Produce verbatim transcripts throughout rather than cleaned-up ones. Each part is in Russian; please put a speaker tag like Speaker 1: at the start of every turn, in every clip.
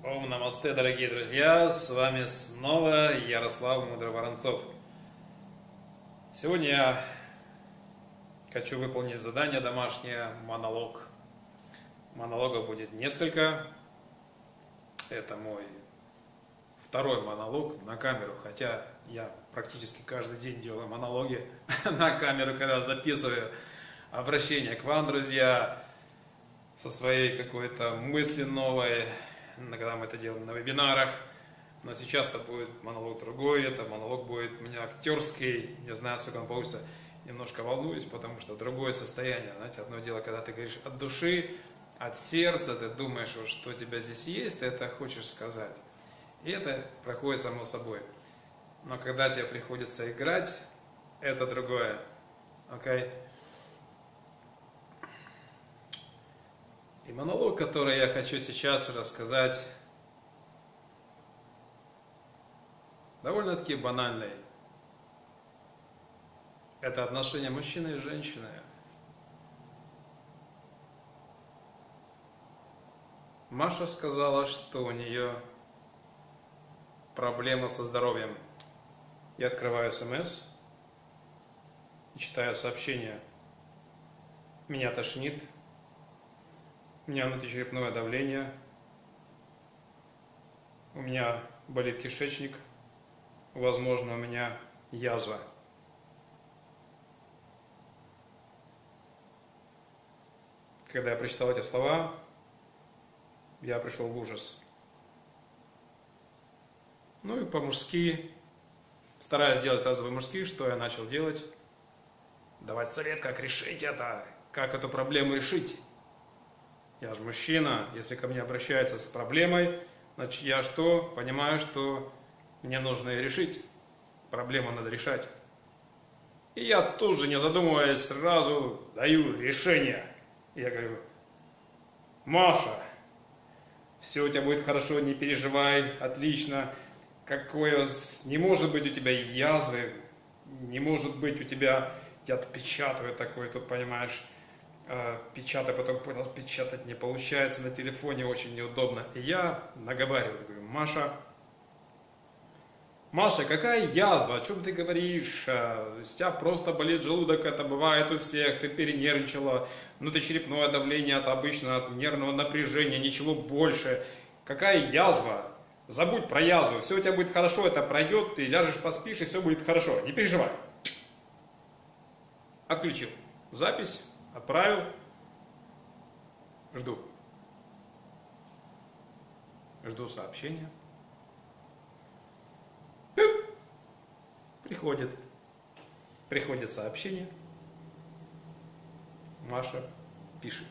Speaker 1: Ом намасте, дорогие друзья, с вами снова Ярослав Мудрый-Воронцов. Сегодня я хочу выполнить задание домашнее, монолог. Монологов будет несколько. Это мой второй монолог на камеру, хотя я практически каждый день делаю монологи на камеру, когда записываю обращение к вам, друзья, со своей какой-то мысли новой, когда мы это делаем на вебинарах. Но сейчас это будет монолог другой, это монолог будет у меня актерский, не знаю, сколько он получится. Немножко волнуюсь, потому что другое состояние. Знаете, одно дело, когда ты говоришь от души, от сердца, ты думаешь, вот, что у тебя здесь есть, ты это хочешь сказать. И это проходит само собой. Но когда тебе приходится играть, это другое. Okay? И монолог, который я хочу сейчас рассказать, довольно-таки банальный. Это отношение мужчины и женщины. Маша сказала, что у нее проблема со здоровьем. Я открываю смс и читаю сообщение. Меня тошнит. У меня внутричерепное давление, у меня болит кишечник, возможно, у меня язва. Когда я прочитал эти слова, я пришел в ужас. Ну и по-мужски, стараясь сделать сразу по-мужски, что я начал делать? Давать совет, как решить это, как эту проблему решить. Я же мужчина, если ко мне обращаются с проблемой, значит я что? Понимаю, что мне нужно ее решить. Проблему надо решать. И я тут же, не задумываясь, сразу даю решение. Я говорю: Маша, все у тебя будет хорошо, не переживай, отлично. Какое не может быть у тебя язвы, не может быть у тебя, я тут печатаю такое, тут понимаешь, печатать, потом понял, печатать не получается на телефоне, очень неудобно. И я наговариваю, говорю: Маша, Маша, какая язва, о чем ты говоришь? У тебя просто болит желудок, это бывает у всех, ты перенервничала, внутричерепное давление от обычного, от нервного напряжения, ничего больше. Какая язва? Забудь про язву, все у тебя будет хорошо, это пройдет, ты ляжешь, поспишь, и все будет хорошо, не переживай. Отключил запись. Отправил. Жду. Жду сообщения. Приходит. Приходит сообщение. Маша пишет: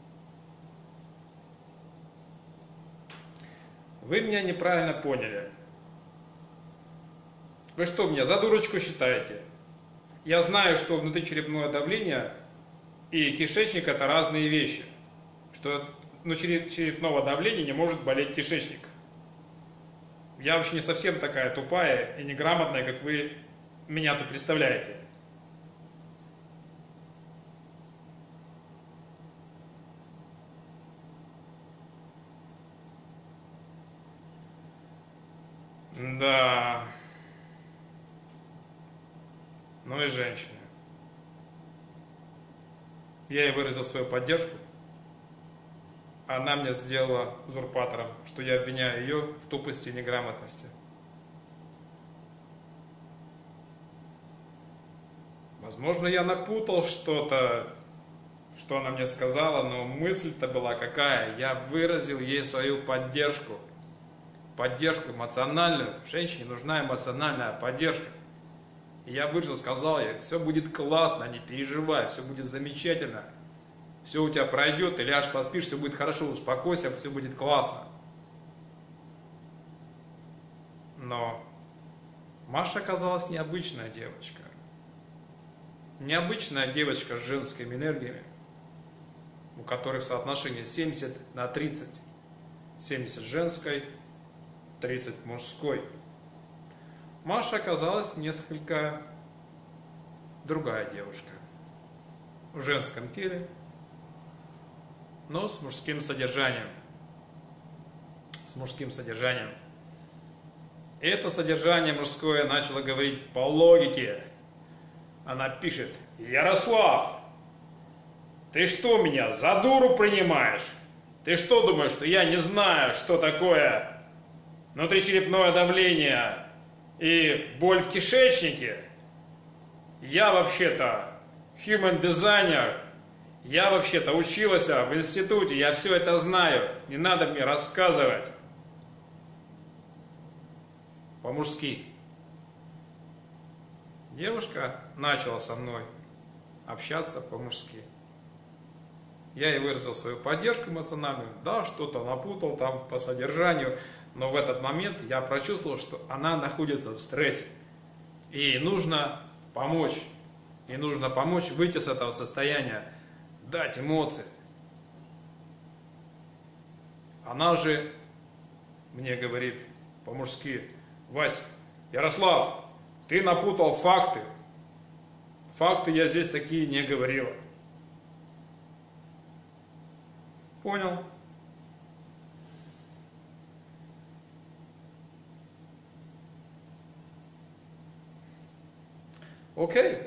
Speaker 1: вы меня неправильно поняли. Вы что, меня за дурочку считаете? Я знаю, что внутричерепное давление и кишечник — это разные вещи. Что внутри черепного давления не может болеть кишечник. Я вообще не совсем такая тупая и неграмотная, как вы меня тут представляете. Да. Ну и женщины. Я ей выразил свою поддержку. Она мне сделала узурпатором, что я обвиняю ее в тупости и неграмотности. Возможно, я напутал что-то, что она мне сказала, но мысль-то была какая? Я выразил ей свою поддержку. Поддержку эмоциональную. Женщине нужна эмоциональная поддержка. И я выразил, сказал ей: все будет классно, не переживай, все будет замечательно. Все у тебя пройдет, ты ляжешь, поспишь, все будет хорошо, успокойся, все будет классно. Но Маша оказалась необычная девочка. Необычная девочка с женскими энергиями, у которых соотношение семьдесят на тридцать. семьдесят женской, тридцать мужской. Маша оказалась несколько другая девушка. В женском теле, но с мужским содержанием. С с мужским содержанием. И это содержание мужское начало говорить по логике. Она пишет: Ярослав, ты что, меня за дуру принимаешь? Ты что думаешь, что я не знаю, что такое внутричерепное давление и боль в кишечнике? Я вообще-то human designer, я вообще-то училась в институте, я все это знаю, не надо мне рассказывать. По-мужски. Девушка начала со мной общаться по-мужски. Я ей выразил свою поддержку эмоциональную, да, что-то напутал там по содержанию, но в этот момент я прочувствовал, что она находится в стрессе. И ей нужно помочь. Ей нужно помочь выйти с этого состояния, дать эмоции. Она же мне говорит по-мужски: Вась, Ярослав, ты напутал факты. Факты я здесь такие не говорила. Понял? Окей.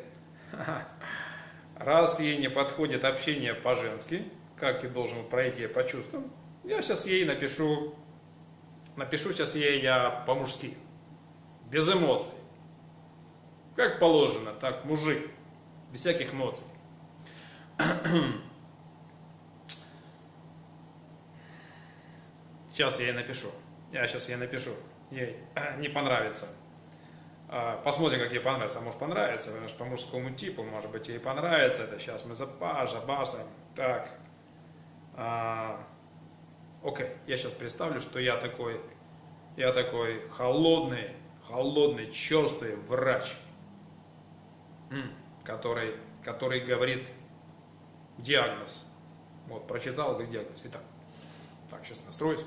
Speaker 1: Раз ей не подходит общение по-женски, как и должен пройти по чувствам, я сейчас ей напишу, напишу сейчас ей я по-мужски, без эмоций. Как положено, так, мужик, без всяких эмоций. Сейчас я ей напишу. Я сейчас ей напишу. Ей не понравится. Посмотрим, как ей понравится. А может понравится, потому что по мужскому типу, может быть, ей понравится. Это сейчас мы запажа, басом. Так. А, окей. Я сейчас представлю, что я такой, я такой холодный, холодный, черствый врач, который, который говорит диагноз. Вот, прочитал, говорит диагноз. Итак. Так, сейчас настроюсь.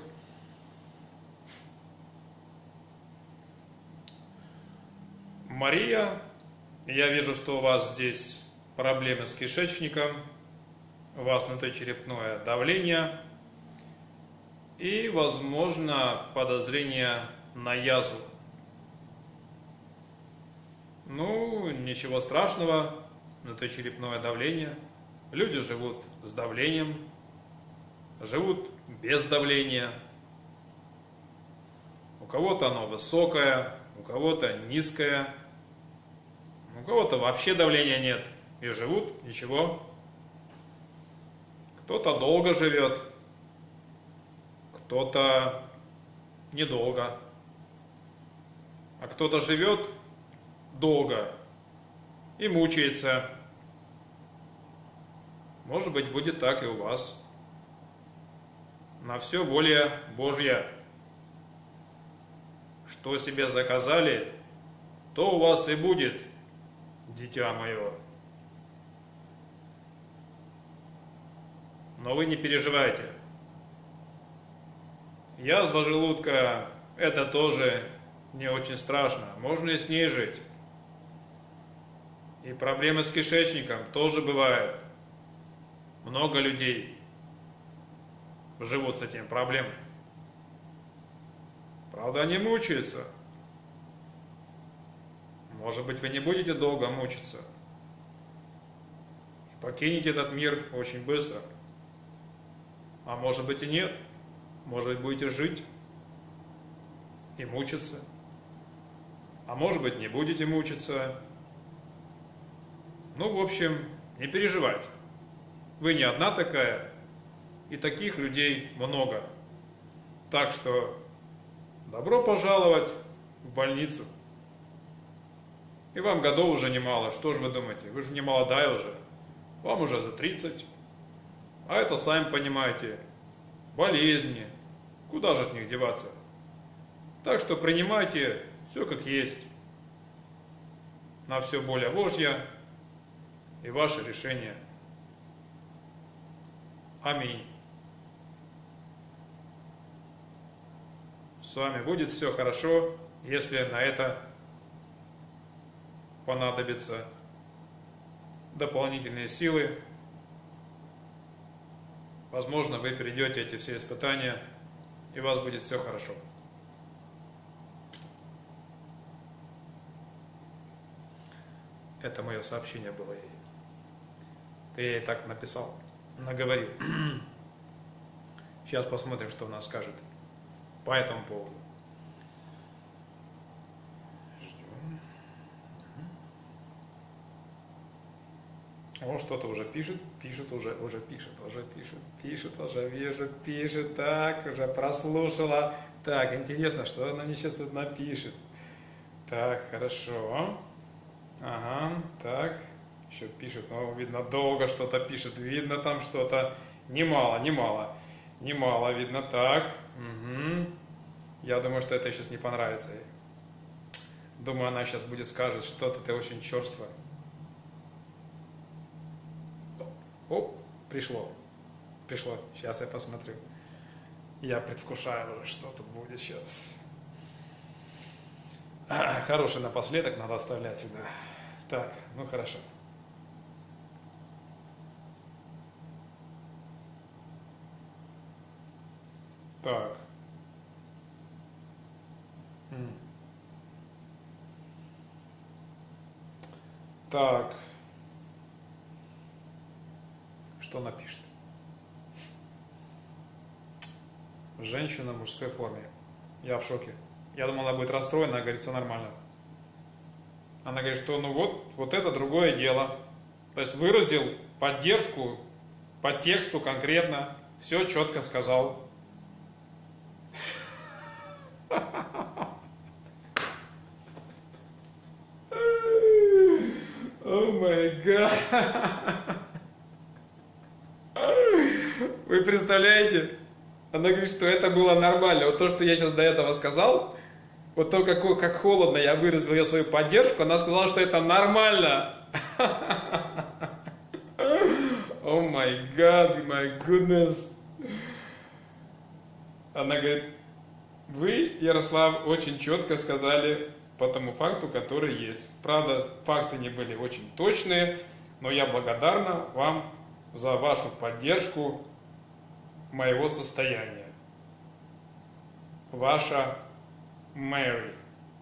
Speaker 1: Мария, я вижу, что у вас здесь проблемы с кишечником, у вас внутричерепное давление и, возможно, подозрение на язву. Ну, ничего страшного, внутричерепное давление. Люди живут с давлением, живут без давления. У кого-то оно высокое, у кого-то низкое, у кого-то вообще давления нет и живут, ничего. Кто-то долго живет, кто-то недолго, а кто-то живет долго и мучается. Может быть, будет так и у вас. На все воля Божья. Что себе заказали, то у вас и будет, дитя мое. Но вы не переживайте. Язва желудка – это тоже не очень страшно. Можно и с ней жить. И проблемы с кишечником тоже бывают. Много людей живут с этим проблемой. Правда, они мучаются. Может быть, вы не будете долго мучиться. И покинете этот мир очень быстро. А может быть и нет. Может быть, будете жить и мучиться. А может быть, не будете мучиться. Ну, в общем, не переживайте. Вы не одна такая, и таких людей много. Так что добро пожаловать в больницу. И вам годов уже немало. Что же вы думаете? Вы же не молодая уже. Вам уже за тридцать. А это, сами понимаете, болезни. Куда же от них деваться? Так что принимайте все как есть. На все воля Божья и ваше решение. Аминь. С вами будет все хорошо, если на это понадобятся дополнительные силы. Возможно, вы перейдете эти все испытания и у вас будет все хорошо. Это мое сообщение было ей. Ты ей так написал, наговорил. Сейчас посмотрим, что она скажет по этому поводу. Ждем. Он что-то уже пишет, пишет уже, уже пишет, уже пишет, пишет, уже вижу, пишет, так, уже прослушала. Так, интересно, что она мне сейчас тут напишет. Так, хорошо. Ага, так, еще пишет, ну, видно, долго что-то пишет, видно там что-то, немало, немало, немало, видно, так, угу. Я думаю, что это сейчас не понравится ей. Думаю, она сейчас будет скажет, что-то ты очень черство. О, пришло, пришло, сейчас я посмотрю. Я предвкушаю уже, что тут будет сейчас. Хороший напоследок надо оставлять всегда. Так, ну хорошо. Так. М. Так. Что напишет? Женщина в мужской форме. Я в шоке. Я думал, она будет расстроена, а говорит, все нормально. Она говорит, что ну вот, вот это другое дело. То есть выразил поддержку по тексту конкретно, все четко сказал. О май гад. Вы представляете? Она говорит, что это было нормально. Вот то, что я сейчас до этого сказал, вот то, как, как холодно я выразил ее свою поддержку, она сказала, что это нормально. О май гад, май goodness. Она говорит, вы, Ярослав, очень четко сказали по тому факту, который есть. Правда, факты не были очень точные, но я благодарна вам за вашу поддержку моего состояния. Ваша Мэри.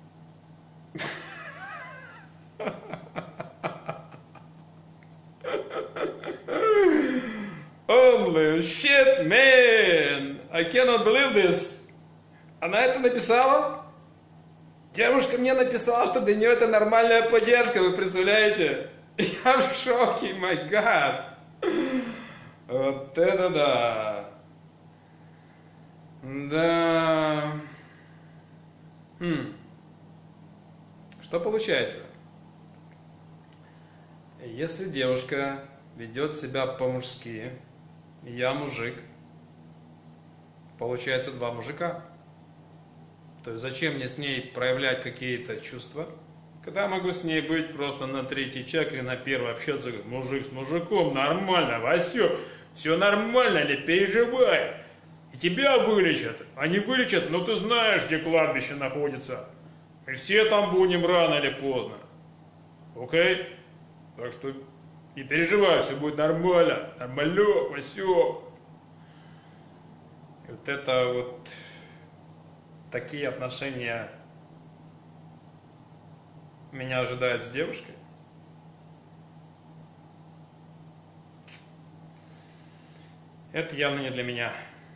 Speaker 1: Holy shit, man! I cannot believe this. Она это написала? Девушка мне написала, что для нее это нормальная поддержка, вы представляете? Я в шоке, my God. Вот это да. Да. Хм. Что получается? Если девушка ведет себя по-мужски, я мужик, получается два мужика. То есть зачем мне с ней проявлять какие-то чувства, когда я могу с ней быть просто на третьей чакре, на первой общаться, как мужик с мужиком, нормально, Васё, все нормально, не переживай. И тебя вылечат, они вылечат, но ты знаешь, где кладбище находится. Мы все там будем рано или поздно. Окей? Так что не переживай, все будет нормально. Нормально, Васё. И вот это вот такие отношения меня ожидают с девушкой. Это явно не для меня.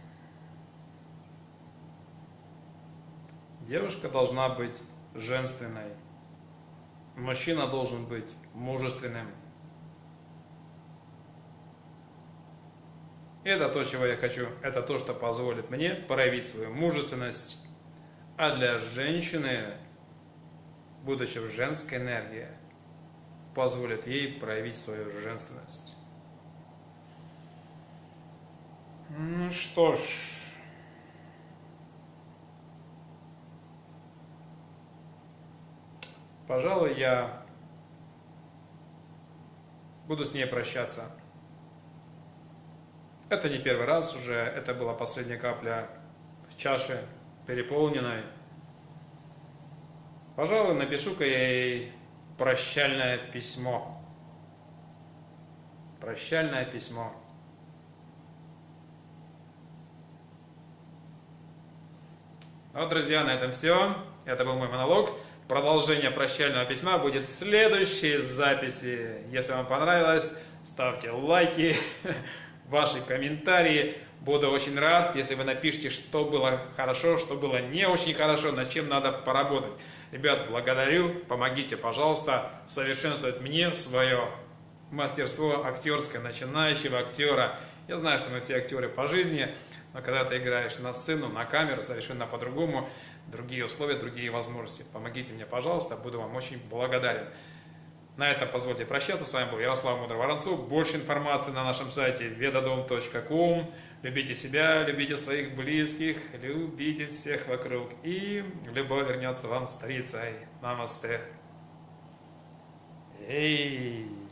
Speaker 1: Девушка должна быть женственной. Мужчина должен быть мужественным. Это то, чего я хочу. Это то, что позволит мне проявить свою мужественность. А для женщины, будучи в женской энергии, позволит ей проявить свою женственность. Ну что ж. Пожалуй, я буду с ней прощаться. Это не первый раз уже, это была последняя капля в чаше переполненной. Пожалуй, напишу-ка я ей прощальное письмо. Прощальное письмо. Вот, друзья, на этом все. Это был мой монолог. Продолжение прощального письма будет в следующей записи. Если вам понравилось, ставьте лайки, ваши комментарии. Буду очень рад, если вы напишите, что было хорошо, что было не очень хорошо, над чем надо поработать. Ребят, благодарю, помогите, пожалуйста, совершенствовать мне свое мастерство актерское, начинающего актера. Я знаю, что мы все актеры по жизни, но когда ты играешь на сцену, на камеру, совершенно по-другому, другие условия, другие возможности. Помогите мне, пожалуйста, буду вам очень благодарен. На этом позвольте прощаться. С вами был Ярослав Мудро-Воронцов. Больше информации на нашем сайте ведодом точка ком. Любите себя, любите своих близких, любите всех вокруг. И любовь вернется вам старицей. Намасте. Эй!